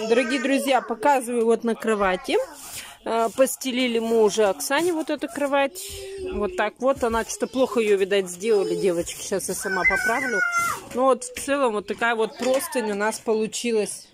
Дорогие друзья, показываю вот на кровати. Постелили мы уже Оксане вот эту кровать. Вот так вот. Она что-то плохо ее, видать, сделали, девочки. Сейчас я сама поправлю. Ну вот в целом вот такая вот простынь у нас получилась.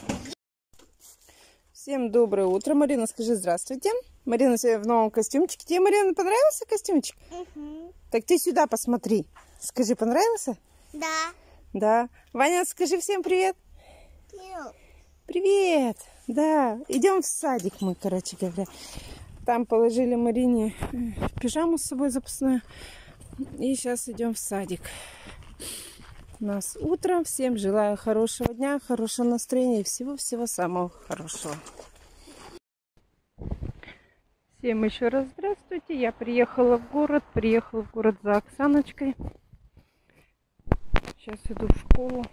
Всем доброе утро. Марина, скажи здравствуйте. Марина сегодня в новом костюмчике. Тебе, Марина, понравился костюмчик? Угу. Так ты сюда посмотри. Скажи, понравился? Да. Да. Ваня, скажи всем привет. Привет. Привет. Да. Идем в садик мы, короче говоря. Там положили Марине пижаму с собой запасную. И сейчас идем в садик. У нас утро. Всем желаю хорошего дня, хорошего настроения и всего-всего самого хорошего. Всем еще раз здравствуйте. Я приехала в город. Приехала в город за Оксаночкой. Сейчас иду в школу,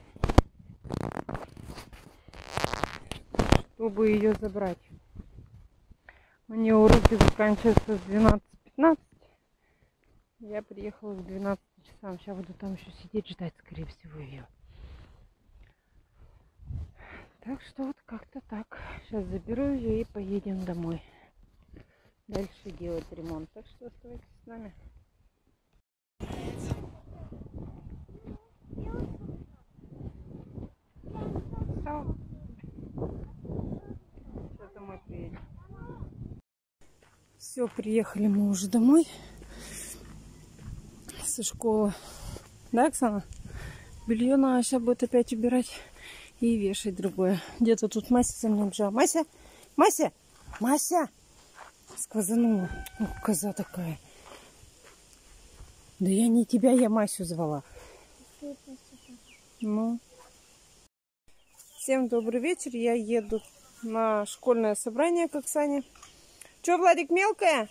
чтобы ее забрать. У нее уроки заканчиваются с 12:15. Я приехала к 12 часам. Сейчас буду там еще сидеть, ждать, скорее всего, ее. Так что вот как-то так. Сейчас заберу ее и поедем домой. Дальше делать ремонт. Так что оставайтесь с нами. Сейчас домой приедем. Все, приехали мы уже домой со школы. Да, Оксана? Белье надо сейчас будет опять убирать и вешать другое. Где-то тут Мася за мной бежала. Мася! Мася! Мася! Сквозанула. Ох, коза такая. Да я не тебя, я Масю звала. Ну. Всем добрый вечер. Я еду на школьное собрание к Оксане. Че, Владик, мелкая?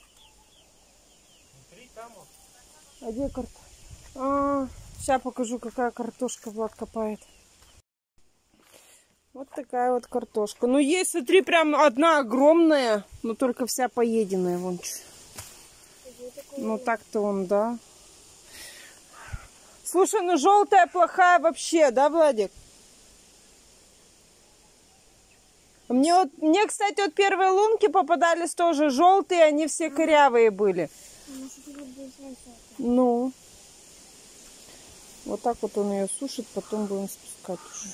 А где картошка? Сейчас покажу, какая картошка Влад копает. Вот такая вот картошка. Ну, есть, смотри, прям одна огромная, но только вся поеденная. Вон. Ну, так-то он, да. Слушай, ну желтая плохая вообще, да, Владик? Мне, кстати, вот первые лунки попадались тоже желтые, они все корявые были. Ну. Вот так вот он ее сушит, потом будем спускать уже.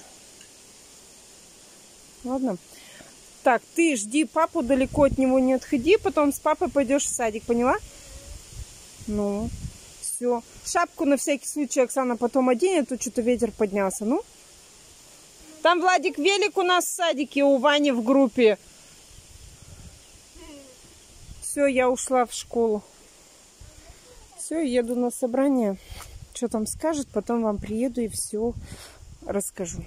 Ладно. Так, ты жди папу, далеко от него не отходи, потом с папой пойдешь в садик, поняла? Ну, все. Шапку на всякий случай Оксана потом оденет, тут что-то ветер поднялся, ну. Там, Владик, велик у нас в садике, у Вани в группе. Все, я ушла в школу. Все, еду на собрание. Что там скажет, потом вам приеду и все расскажу.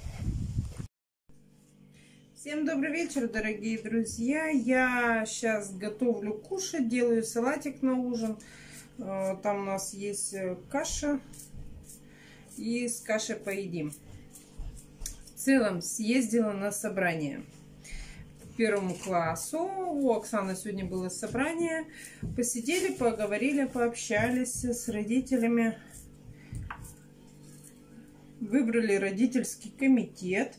Всем добрый вечер, дорогие друзья. Я сейчас готовлю кушать, делаю салатик на ужин. Там у нас есть каша. И с кашей поедим. В целом съездила на собрание к 1 классу. У Оксаны сегодня было собрание. Посидели, поговорили, пообщались с родителями. Выбрали родительский комитет.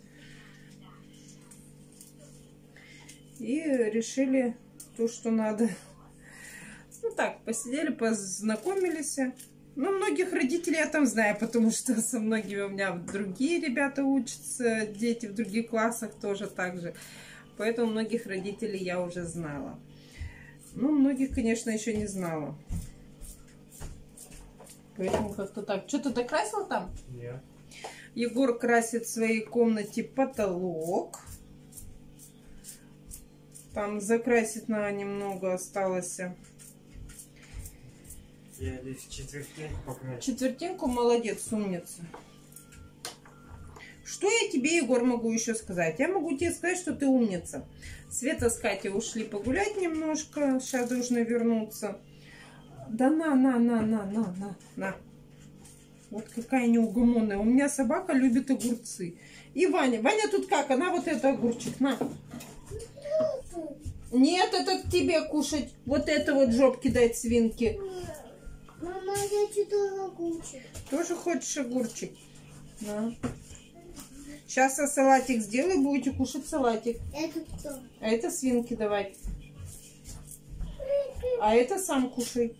И решили то, что надо. Ну так, посидели, познакомились. Ну, многих родителей я там знаю, потому что со многими у меня другие ребята учатся, дети в других классах тоже так же. Поэтому многих родителей я уже знала. Ну, многих, конечно, еще не знала. Поэтому как-то так. Что, ты докрасил там? Нет. Егор красит в своей комнате потолок. Там закрасить надо немного осталось. Я здесь четвертинку покрасил. Четвертинку, молодец, умница. Что я тебе, Егор, могу еще сказать? Я могу тебе сказать, что ты умница. Света с Катей ушли погулять немножко. Сейчас должны вернуться. Да на. Вот какая неугомонная. У меня собака любит огурцы. И Ваня. Ваня тут как? Она вот это огурчик. На. Нет, это тебе кушать. Вот это вот жопки дать свинки. Мама, я что-то огурчик. Тоже хочешь огурчик? Да. Сейчас я салатик сделаю, будете кушать салатик. Это кто? А это свинки давай. А это сам кушай.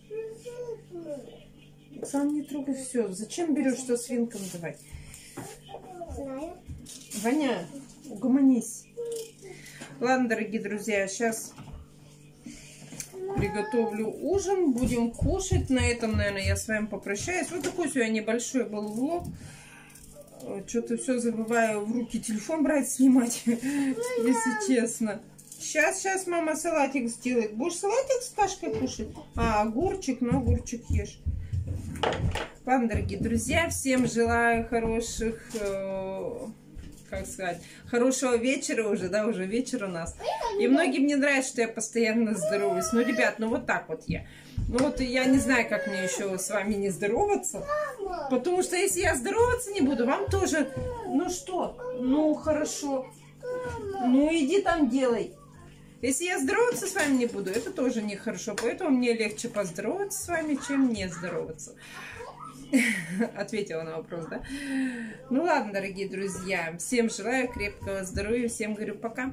Сам не трогай, все. Зачем берешь, что свинкам давай? Знаю. Ваня, угомонись. Ладно, дорогие друзья, сейчас приготовлю ужин. Будем кушать. На этом, наверное, я с вами попрощаюсь. Вот такой сегодня небольшой был влог. Что-то все забываю в руки телефон брать, снимать, если честно. Сейчас мама салатик сделает. Будешь салатик с кашкой кушать? А, огурчик, ну огурчик ешь. Ладно, дорогие друзья, всем желаю хороших, как сказать, хорошего вечера уже, да, уже вечер у нас. И многим не нравится, что я постоянно здороваюсь. Ну, ребят, ну вот так вот я. Ну вот я не знаю, как мне еще с вами не здороваться. Потому что если я здороваться не буду, вам тоже, ну что, ну хорошо. Ну иди там делай. Если я здороваться с вами не буду, это тоже нехорошо. Поэтому мне легче поздороваться с вами, чем не здороваться. Ответила на вопрос, да? Ну ладно, дорогие друзья. Всем желаю крепкого здоровья. Всем говорю пока.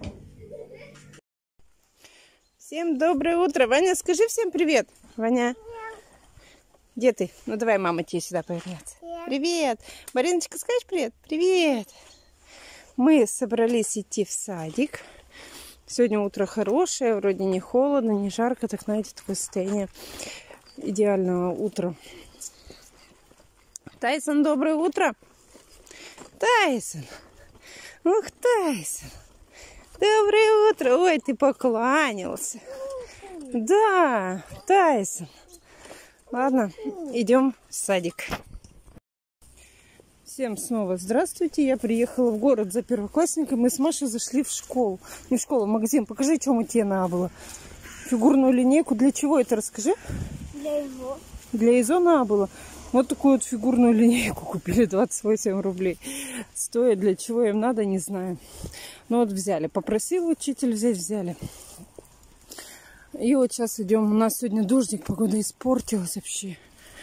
Всем доброе утро. Ваня, скажи всем привет. Ваня. Где ты? Ну давай, мама тебе сюда повернется. Привет. Мариночка, скажешь привет? Привет. Мы собрались идти в садик. Сегодня утро хорошее, вроде не холодно, не жарко, так, знаете, такое состояние идеального утра. Тайсон, доброе утро. Тайсон. Ух, Тайсон. Доброе утро. Ой, ты покланялся. Да, Тайсон. Ладно, идем в садик. Всем снова здравствуйте. Я приехала в город за первоклассником. Мы с Машей зашли в школу. Не в школу, в магазин. Покажи, что мы тебе надо было. Фигурную линейку. Для чего это, расскажи? Для его. Для Изо надо было. Вот такую вот фигурную линейку купили. 28 рублей. Стоит. Для чего им надо, не знаю. Ну вот взяли. Попросил учитель взять, взяли. И вот сейчас идем. У нас сегодня дождик, погода испортилась вообще.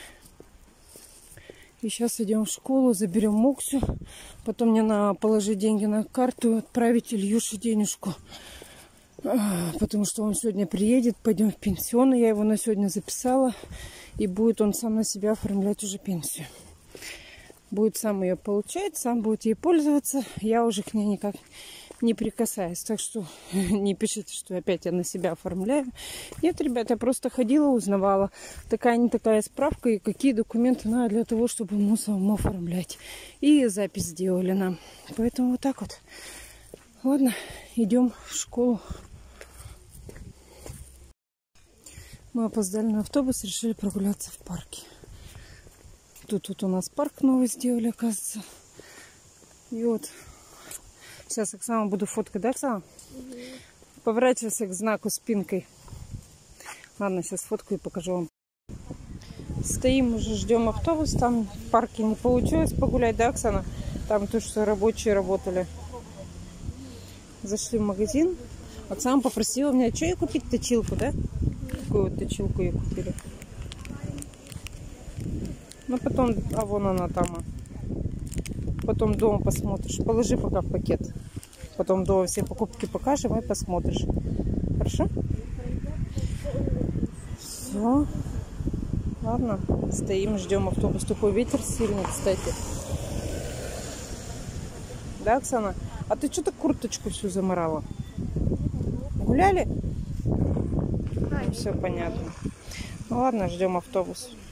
И сейчас идем в школу, заберем Моксю. Потом мне надо положить деньги на карту и отправить Ильюше денежку. Потому что он сегодня приедет, пойдем в пенсионный. Я его на сегодня записала. И будет он сам на себя оформлять уже пенсию. Будет сам ее получать, сам будет ей пользоваться. Я уже к ней никак не прикасаюсь. Так что не пишите, что опять я на себя оформляю. Нет, ребята, я просто ходила, узнавала, такая не такая справка и какие документы надо для того, чтобы ему самому оформлять. И запись сделали нам. Поэтому вот так вот. Ладно, идем в школу. Мы опоздали на автобус, решили прогуляться в парке. Тут у нас парк новый сделали, оказывается. И вот. Сейчас, Оксана, буду фоткать, да, Оксана? Угу. Поворачивайся к знаку спинкой. Ладно, сейчас фоткаю и покажу вам. Стоим уже, ждем автобус. Там в парке не получилось погулять, да, Оксана? Там то, что рабочие работали. Зашли в магазин. Оксана попросила меня, что ей купить? Точилку, да? Такую вот точилку ей купили. Ну, потом, а вон она там. Потом дома посмотришь. Положи пока в пакет. Потом дома все покупки покажем и посмотришь. Хорошо? Все. Ладно. Стоим, ждем автобус. Такой ветер сильный, кстати. Да, Оксана? А ты что-то курточку всю заморала? Гуляли? Все понятно. Ну ладно, ждем автобус.